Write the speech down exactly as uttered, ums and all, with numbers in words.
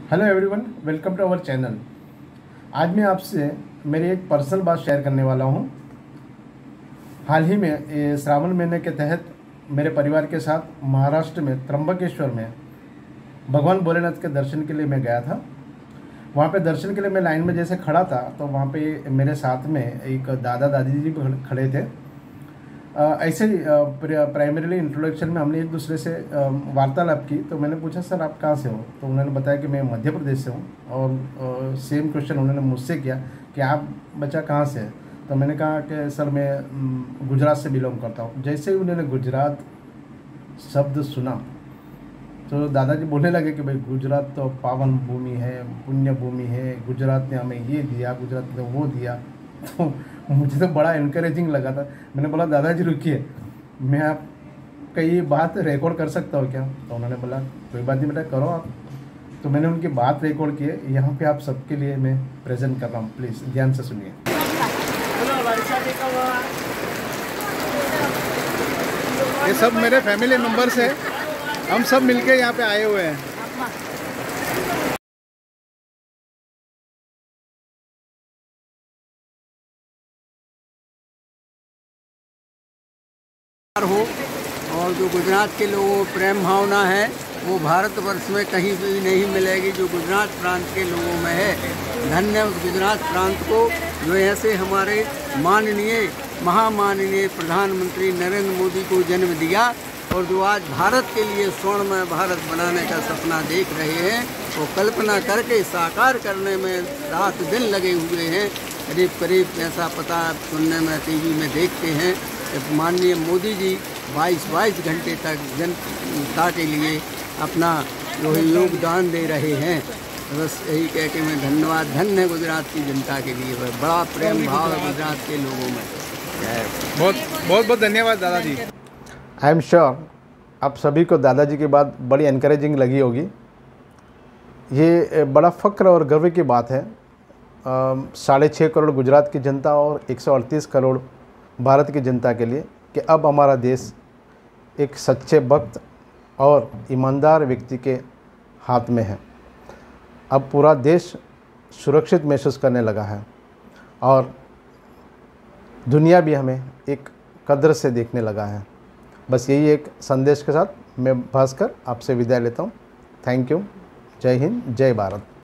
Hello everyone, welcome to our channel. आज मैं आपसे मेरी एक पर्सनल बात शेयर करने वाला हूं। हाल ही में ये श्रावण महीने के तहत मेरे परिवार के साथ महाराष्ट्र में त्र्यंबकेश्वर में भगवान भोलेनाथ के दर्शन के लिए मैं गया था। वहां पे दर्शन के लिए मैं लाइन में जैसे खड़ा था तो वहां पे मेरे साथ में एक दादा दादी जी भी खड़े थे। ऐसे ही प्राइमरीली इंट्रोडक्शन में हमने एक दूसरे से वार्तालाप की। तो मैंने पूछा, सर आप कहाँ से हो? तो उन्होंने बताया कि मैं मध्य प्रदेश से हूँ। और सेम क्वेश्चन उन्होंने मुझसे किया कि आप बच्चा कहाँ से है? तो मैंने कहा कि सर मैं गुजरात से बिलोंग करता हूँ। जैसे ही उन्होंने गुजरात शब्द सुना तो दादाजी बोलने लगे कि भाई गुजरात तो पावन भूमि है, पुण्य भूमि है, गुजरात ने हमें ये दिया, गुजरात ने वो दिया। तो मुझे तो बड़ा इनकरेजिंग लगा था। मैंने बोला, दादाजी रुकिए, मैं आपका ये बात रिकॉर्ड कर सकता हूँ क्या? तो उन्होंने बोला, कोई बात नहीं बेटा, करो आप। तो मैंने उनकी बात रिकॉर्ड की है, यहाँ पे आप सबके लिए मैं प्रेजेंट कर रहा हूँ। प्लीज़ ध्यान से सुनिए। ये सब मेरे फैमिली मेम्बर्स हैं, हम सब मिलके यहाँ पे आए हुए हैं। हो और जो गुजरात के लोगों में प्रेम भावना है वो भारतवर्ष में कहीं भी नहीं मिलेगी जो गुजरात प्रांत के लोगों में है। धन्य उस गुजरात प्रांत को जो ऐसे हमारे माननीय महामाननीय प्रधानमंत्री नरेंद्र मोदी को जन्म दिया और जो आज भारत के लिए स्वर्णमय भारत बनाने का सपना देख रहे हैं वो कल्पना करके साकार करने में रात दिन लगे हुए हैं। करीब करीब ऐसा पता सुनने में टीवी में देखते हैं कि माननीय मोदी जी बाईस बाईस घंटे तक जनता के लिए अपना जो है योगदान दे रहे हैं। बस यही कह के मैं धन्यवाद धन्य गुजरात की जनता के लिए, बड़ा प्रेम भाव है गुजरात के लोगों में। बहुत बहुत बहुत धन्यवाद दादाजी। आई एम श्योर आप सभी को दादाजी की बात बड़ी इनकरेजिंग लगी होगी। ये बड़ा फ़ख्र और गर्व की बात है साढ़े छः करोड़ गुजरात की जनता और एक सौ अड़तीस करोड़ भारत की जनता के लिए कि अब हमारा देश एक सच्चे भक्त और ईमानदार व्यक्ति के हाथ में है। अब पूरा देश सुरक्षित महसूस करने लगा है और दुनिया भी हमें एक कद्र से देखने लगा है। बस यही एक संदेश के साथ मैं भास्कर आपसे विदाई लेता हूँ। Thank you. जय हिंद, जय भारत।